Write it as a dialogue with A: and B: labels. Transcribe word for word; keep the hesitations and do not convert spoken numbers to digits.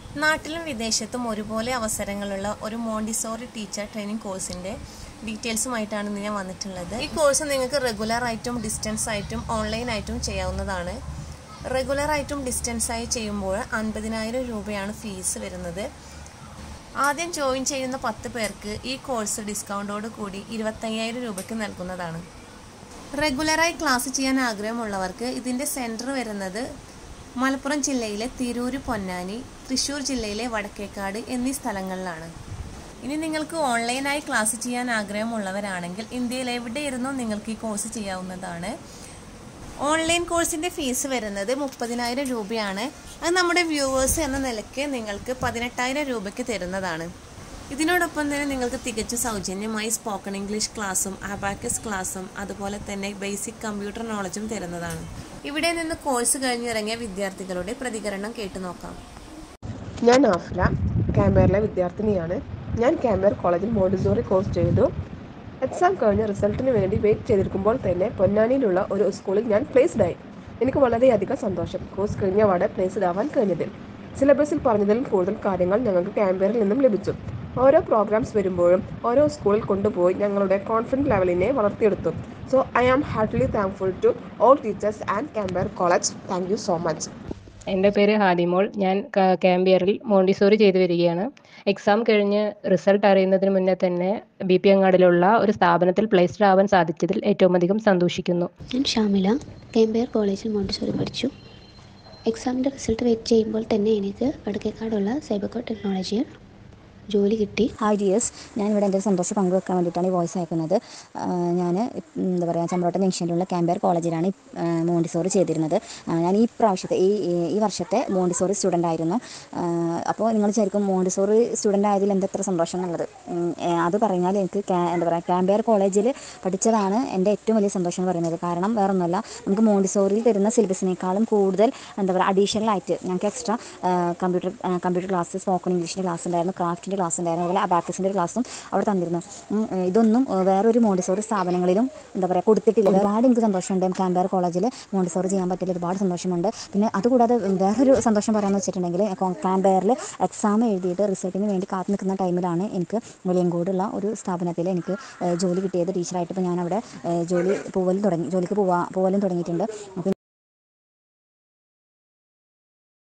A: നാട്ടിലും വിദേശത്തും ഒരുപോലെ അവസരങ്ങളുള്ള ഒരു മോണ്ടിസോറി ടീച്ചർ ട്രെയിനിങ് കോഴ്സിൻ്റെ ഡീറ്റെയിൽസുമായിട്ടാണ് ഇന്ന് ഞാൻ വന്നിട്ടുള്ളത്. ഈ കോഴ്സ് നിങ്ങൾക്ക് റെഗുലർ ആയിട്ടും ഡിസ്റ്റൻസ് ആയിട്ടും ഓൺലൈൻ ആയിട്ടും ചെയ്യാവുന്നതാണ്. റെഗുലർ ആയിട്ടും ഡിസ്റ്റൻസ് ആയി ചെയ്യുമ്പോൾ അൻപതിനായിരം രൂപയാണ് ഫീസ് വരുന്നത്. ആദ്യം ജോയിൻ ചെയ്യുന്ന പത്ത് പേർക്ക് ഈ കോഴ്സ് ഡിസ്കൗണ്ടോട് കൂടി ഇരുപത്തയ്യായിരം രൂപയ്ക്ക് നൽകുന്നതാണ്. റെഗുലറായി ക്ലാസ് ചെയ്യാൻ ആഗ്രഹമുള്ളവർക്ക് ഇതിൻ്റെ സെൻറ്റർ വരുന്നത് മലപ്പുറം ജില്ലയിലെ തിരൂര്, പൊന്നാനി, തൃശ്ശൂർ ജില്ലയിലെ വടക്കേക്കാട് എന്നീ സ്ഥലങ്ങളിലാണ്. ഇനി നിങ്ങൾക്ക് ഓൺലൈനായി ക്ലാസ് ചെയ്യാൻ ആഗ്രഹമുള്ളവരാണെങ്കിൽ ഇന്ത്യയിൽ എവിടെയിരുന്നോ നിങ്ങൾക്ക് ഈ കോഴ്സ് ചെയ്യാവുന്നതാണ്. ഓൺലൈൻ കോഴ്സിൻ്റെ ഫീസ് വരുന്നത് മുപ്പതിനായിരം രൂപയാണ്. അത് നമ്മുടെ വ്യൂവേഴ്സ് എന്ന നിലയ്ക്ക് നിങ്ങൾക്ക് പതിനെട്ടായിരം രൂപയ്ക്ക് തരുന്നതാണ്. ഇതിനോടൊപ്പം തന്നെ നിങ്ങൾക്ക് തികച്ചും സൗജന്യമായി സ്പോക്കൺ ഇംഗ്ലീഷ് ക്ലാസ്സും അബാക്കസ് ക്ലാസ്സും അതുപോലെ തന്നെ ബേസിക് കമ്പ്യൂട്ടർ നോളജും തരുന്നതാണ്. ഇവിടെ നിന്ന് കോഴ്സ് കഴിഞ്ഞിറങ്ങിയ വിദ്യാർത്ഥികളുടെ പ്രതികരണം കേട്ടു നോക്കാം.
B: ഞാൻ ആഫ്ല, കാമ്പയറിലെ വിദ്യാർത്ഥിനിയാണ്. ഞാൻ കാമ്പയർ കോളേജിൽ മോണ്ടിസോറി കോഴ്സ് ചെയ്തു. എക്സാം കഴിഞ്ഞ് റിസൾട്ടിന് വേണ്ടി വെയിറ്റ് ചെയ്തിരിക്കുമ്പോൾ തന്നെ പൊന്നാനിയിലുള്ള ഒരു സ്കൂളിൽ ഞാൻ പ്ലേസ്ഡ് ആയി. എനിക്ക് വളരെയധികം സന്തോഷം കോഴ്സ് കഴിഞ്ഞ പാടെ പ്ലേസ്ഡ് ആവാൻ കഴിഞ്ഞതിൽ. സിലബസിൽ പറഞ്ഞതിലും കൂടുതൽ കാര്യങ്ങൾ ഞങ്ങൾക്ക് കാമ്പയറിൽ നിന്നും ലഭിച്ചു. ഓരോ പ്രോഗ്രാംസ് വരുമ്പോഴും ഓരോ സ്കൂളിൽ കൊണ്ടുപോയി ഞങ്ങളുടെ കോൺഫിഡൻസ് ലെവലിനെ വളർത്തിയെടുത്തു. So I am heartily thankful to all teachers and കാമ്പയർ college. Thank you so much.
C: എൻ്റെ പേര് ഹാദിമോൾ. ഞാൻ കാമ്പയറിൽ മോണ്ടിസോറി ചെയ്തു വരികയാണ്. എക്സാം കഴിഞ്ഞ് റിസൾട്ട് അറിയുന്നതിന് മുന്നേ തന്നെ ബി പി അങ്ങാടിലുള്ള ഒരു സ്ഥാപനത്തിൽ പ്ലേസ്ഡ് ആവാൻ സാധിച്ചതിൽ ഏറ്റവും അധികം സന്തോഷിക്കുന്നു.
D: ഞാൻ ഷാമില, കാമ്പയർ കോളേജിൽ മോണ്ടിസോറി പഠിച്ചു. എക്സാമിൻ്റെ റിസൾട്ട് വെയിറ്റ് ചെയ്യുമ്പോൾ തന്നെ എനിക്ക് വടക്കേക്കാടുള്ള സൈബർകോ ടെക്നോളജിയിൽ ജോലി കിട്ടി.
E: ഹായ് ഡിയേഴ്സ്, ഞാനിവിടെ എൻ്റെ ഒരു സന്തോഷം പങ്കുവെക്കാൻ വേണ്ടിയിട്ടാണ് ഈ വോയിസ് അയക്കുന്നത്. ഞാൻ എന്താ പറയുക ചമ്പ്രോട്ടം ജംഗ്ഷനിലുള്ള കാമ്പയർ കോളേജിലാണ് മോണ്ടിസോറി ചെയ്തിരുന്നത്. ഞാൻ ഈ പ്രാവശ്യത്തെ ഈ ഈ വർഷത്തെ മോണ്ടിസോറി സ്റ്റുഡൻ്റ് ആയിരുന്നു. അപ്പോൾ നിങ്ങൾ വിചാരിക്കും മോണ്ടിസോറി സ്റ്റുഡൻ്റ് ആയതിൽ എന്തെത്ര സന്തോഷം എന്നുള്ളത്. അത് പറഞ്ഞാൽ എനിക്ക് എന്താ പറയുക കാമ്പയർ കോളേജിൽ പഠിച്ചതാണ് എൻ്റെ ഏറ്റവും വലിയ സന്തോഷം എന്ന് പറയുന്നത്. കാരണം വേറൊന്നുമല്ല, നമുക്ക് മോണ്ടിസോറിയിൽ തരുന്ന സിലബസിനേക്കാളും കൂടുതൽ എന്താ പറയുക അഡീഷണൽ ആയിട്ട് ഞങ്ങൾക്ക് extra computer computer class, spoken ഇംഗ്ലീഷിൻ്റെ ക്ലാസ് ഉണ്ടായിരുന്നു, ക്രാഫ്റ്റിൻ്റെ ക്ലാസ് ഉണ്ടായിരുന്നു, അതുപോലെ അബാക്കസിൻ്റെ ഒരു ക്ലാസ്സും അവിടെ തന്നിരുന്നു. ഇതൊന്നും വേറൊരു മോണ്ടിസോറി സ്ഥാപനങ്ങളിലും എന്താ പറയുക കൊടുത്തിട്ടില്ല. ഒരുപാട് എനിക്ക് സന്തോഷമുണ്ട് കാമ്പയർ കോളേജിൽ മോണ്ടിസോറി ചെയ്യാൻ പറ്റില്ല, ഒരുപാട് സന്തോഷമുണ്ട്. പിന്നെ അതുകൂടാതെ വേറൊരു സന്തോഷം പറയാമെന്ന് വെച്ചിട്ടുണ്ടെങ്കിൽ കാമ്പയറിൽ എക്സാം എഴുതിയിട്ട് റിസൾട്ടിന് വേണ്ടി കാത്തു നിൽക്കുന്ന ടൈമിലാണ് എനിക്ക് വെളിയങ്കോടുള്ള ഒരു സ്ഥാപനത്തിൽ എനിക്ക് ജോലി കിട്ടിയത് ടീച്ചറായിട്ട്. ഇപ്പോൾ ഞാനവിടെ ജോലി പോവലും തുടങ്ങി ജോലിക്ക് പോവാ പോവലും തുടങ്ങിയിട്ടുണ്ട്.